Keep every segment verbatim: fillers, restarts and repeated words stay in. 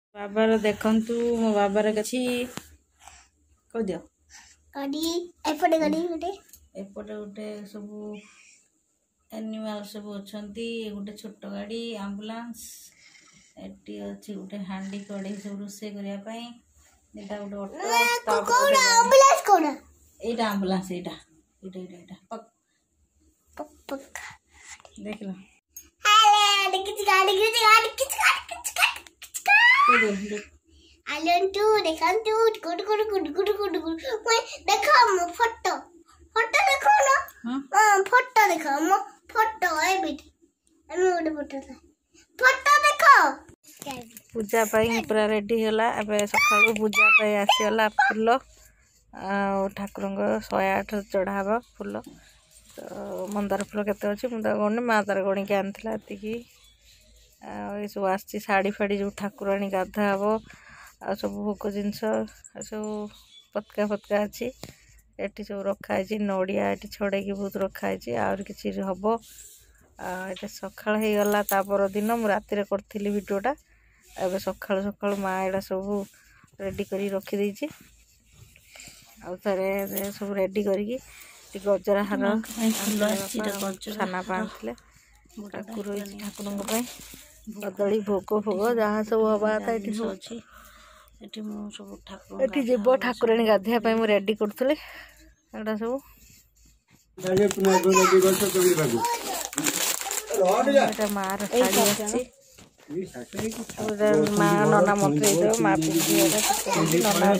बाबार देखंतु मो बाबार कछि को दियो गाड़ी एपटे गाड़ी गोटे एपटे गोटे सब एनिमल सब अछंती गोटे छोट गाड़ी एम्बुलेंस एटी अछि गोटे हांडी कड़े सब रोसे करिया पई एटा गोटे ऑटो कोना एम्बुलेंस कोना एटा एम्बुलेंस एटा एटा एटा पक पक पक देख लो अरे किच गाड़ी किच गाड़ी किच गाड़ी किच गाड़ी आलन तू देखन तू good good good good good good मैं देखो मो फोटो फोटो देखो ना हां फोटो देखो मो फोटो ए बेटी हम ओडे फोटो फोटो देखो पूजा पाई पूरा रेडी होला एबे सकाळू पूजा पाई आसीला फूल आ ठाकुरंग एक सौ आठ चढ़ावा फूल तो मंदार फूल केते अछि मुदा गने मा तार गणी के आनथिला एतिकी आ ए सब आछि साड़ी फाड़ी जो ठाकुराणी गाधा हबो आ सब भोग जिनस सब पतका पतका अछि एटी सब रखा है नड़िया एटी छड़े की बहुत रखा है आउर किछि हबो आ एटा सखाळ हे गला ता पर दिन मु राति रे करथिली वीडियोटा एबे सखाळ सखाळ मा एडा सब रेडी करी रखी दैछि आ तारे सब रेडी करी गजरा हार फूल अछि छाना पांथले ठाकुर ठाकुरंग पय कदली भोग भोग जहाँ सब हवा था एटी सब अछि एटी मु सब ठाकुर एटी जेबो ठाकुराणी गाधिया पय मु रेडी करथले एटा सब जागे पुना गोला दी गछ कबी बाबू रोड जा एटा मार साड़ी अछि माँ नना मत माँ पिंकी नना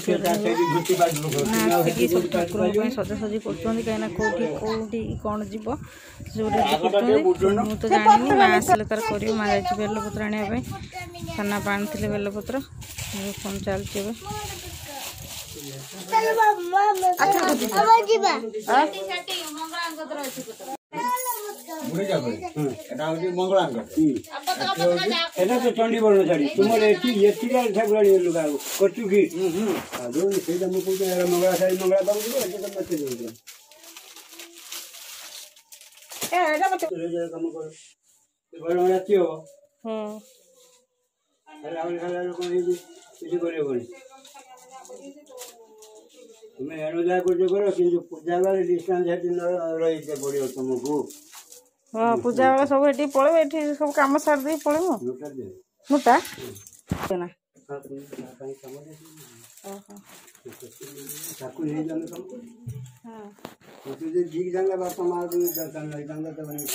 सब ठाकुर सजासजी कर कौटी कौटी कौन जीव मुझे तो जानी माँ आसिले तार कर माँ जा बेलपत्र आने साना पानी थे बेलपत्र फोन चलती मुड़ी जा भाई एटा होती मंगलांग एटा तो चंडी बरण छाड़ी तुमरे एठी एठी रे ठाकुराणी लुगा कचु की आ जो से जम को एरा मंगला साई मंगला बाबू को एटा तो मत दे ए एटा मत रे जे काम कर ते बरण राती हो हां अरे आउल खाला लोक हे जी किछ करे कोनी तुम एनो जा कर जो करो कि पूजा वाले डिस्टेंस है दिन रही से पड़ियो तुमको हाँ पूजा वाला सब एठी पळे एठी सब काम सार दे पळे मो मुटा ना ओहो ठाकुर हे जन सब हां तो जे जी जंगा बापा मार दे दर्शन नहीं जंगा तो बनी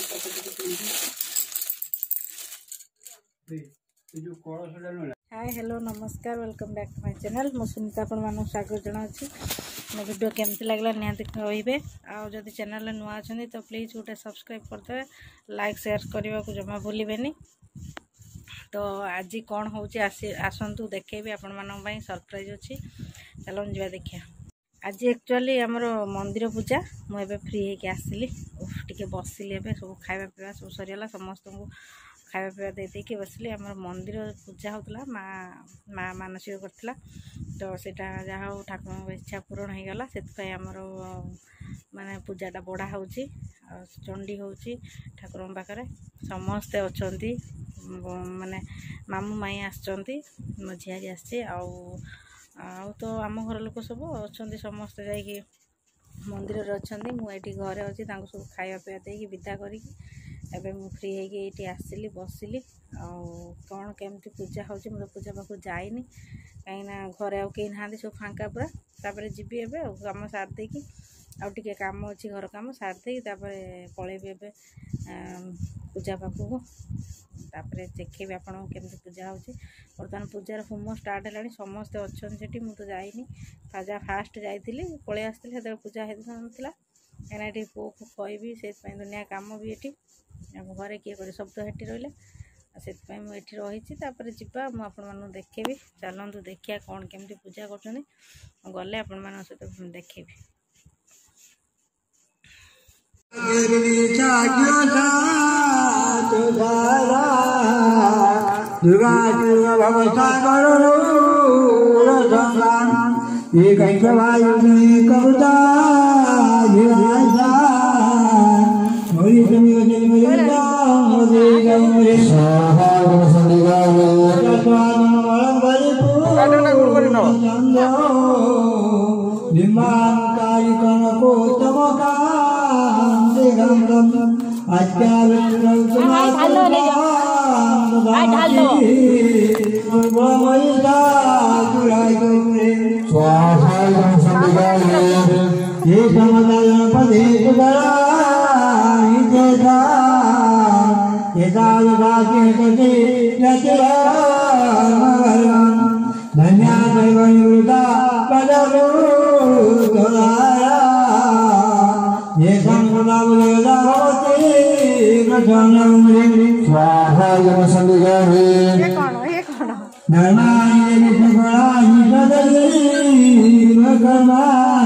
जो कोळस डालो हाय हेलो नमस्कार welcome back to my channel मु सुनीता आपण मानु स्वागत जणाउछि मो वीडियो केमति लागला निहाती कहबे आ जदि चैनल नुआ अछनी तो प्लीज गोटे सब्सक्राइब करते लाइक शेयर करबा को जमा भूलिबेनी तो आज कौन होची आसी आसंतु देखेबी आपण मानन पई सरप्राइज अछि चलो जिबा देखिया आज एक्चुअली हमरो मंदिर पूजा मु एबे फ्री हे के आसिली टिके बसिली एबे सब खाइबा पिबा सब सरियला समस्त को खाइबा पिबा दे दे के बसली हमर मंदिर पूजा होतला माँ माँ मानसिक करथिला तो सेटा जहा ठाकुर इच्छा पूर्ण हो गला से हमर माने पूजाटा बढ़ा होची चंडी होची ठाकुर पाखरे समस्ते अछंती माने मामू माई आछंती मो झियारी आछे आ तो आम घर लोक सब अछंती समस्ते जाई मंदिर रे अछंती मु एठी घरे अछि तांको सब खाइबा पिबा दे के विदा करी एबे मु फ्री हे के एठी आसिली बसिली आ कोन केमती पूजा होची मु पूजा पाखु जाइनी कहीं घरे आ कहीं ना सब फांका पूरा तापर जीवी एबे काम सार दे कि आ टिके काम अछि घर काम सार दे तापर पळेबे एबे पूजा पाखु तापर देखेबे आपण केमती पूजा होची वर्तमान पूजार होम स्टार्ट हेलानी समस्त अछन सेठी मु तो जाइनी फाजा फास्ट जाइतिली पळे आस्तिली सेते पूजा हेतला एना टी पो कहबी से दुनिया काम भी एठी घरे किए करे सब तो हेटी रहिले से मु एठी रही तापर जीवा मु आपण मानु देखेबी चलंतु देखिया कोन केमती पूजा करछनी गले आपण मान सहित देखेबी दुर्गा दुर्गा भवसागर ये कहीं वायु में कविता होली समय मेरे गाँव मेरे गाँव मेरे न विमानकारी कनको चमकांदे गंगम आज्ञा ये समदाय पदे ये दाल राजे कटे यतिरा धन्या देवयुदा पदरो दोलारा ये संपदा बुलेदा होते गजनमृ स्वाहा यम संदिगाहे ये कौन ये कौन धर्मानि विषगणानि सदयि भगवा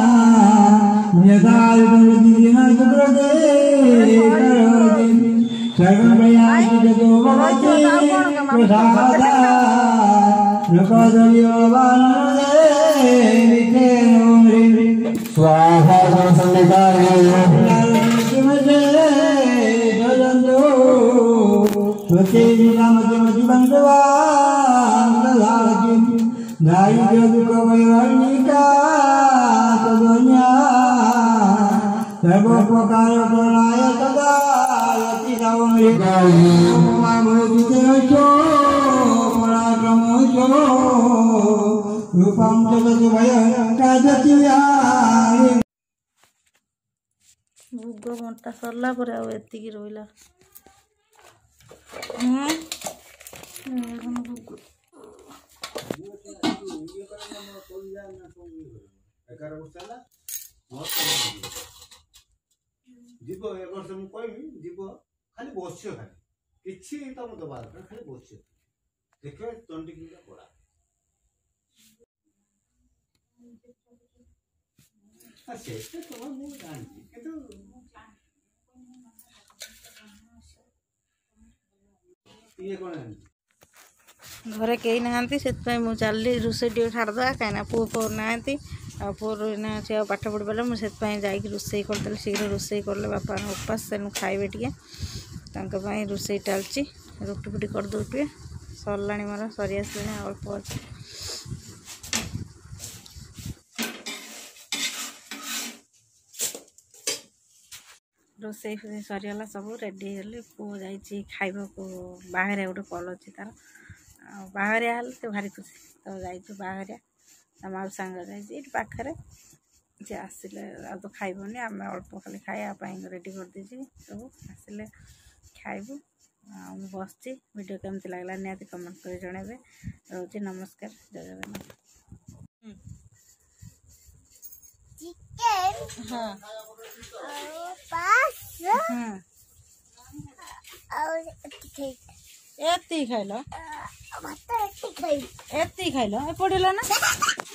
यदाल प्रति न सुप्रदे करोति सर्वप्रयासि जतो भवति प्रसादा नकदयो वानदे विखेनो मृ स्वाहा संदिगाहे किमजे जजन्तो स्वते नामति बंधवान् ददाति दायि दुःख वैवर्णिका तदन्या सर्वोपकार प्रणाय तदा यति रामृगायि मामोदि तेजो पराक्रमो रूपं जगत् भय काजति यारि भोग बंटा सरला पर आ एतिकी रहिला हम्म जीव ए वर्ष मु कहबी जीव खाली बस खाली किछि तुम दबार खाली बस देखे चंडी किला पड़ा अच्छे तो तुम नहीं जानती किंतु ये कोन घरे कई नहांती से चलली रोषे टे छाड़दा कहीं पुओ पुओ नहांती आ पुओर से पाठ पढ़ी पारे मुझे जा रोषे करदेली शीघ्र रोषे कले बापा उपास तेणु खाइबे टे रोषे टालची रुटी फुटी कर दे सरला मोर सरी आसला अल्प अच्छे रोषे सरीगला सब रेडी होली पुओ जा खाइबा को बाहर गोटे कल अच्छी तार बाहरिया हेल्ले तो भारी खुशी तो जाइए बाहरिया माउ सांग जाइए पाखे जे आसिले आ तो खाइबनी आम अल्प खाली खाइबा रेडी कर देछि सब आसिले खाइबू आ बस वीडियो केमती लगला निहाती कमेंट कर जणेबे रोजी नमस्कार जय जगन्नाथ चिकन हाँ और पास हाँ और चिकन एति खाइल मत खाई एति खाइल ए पड़िला ना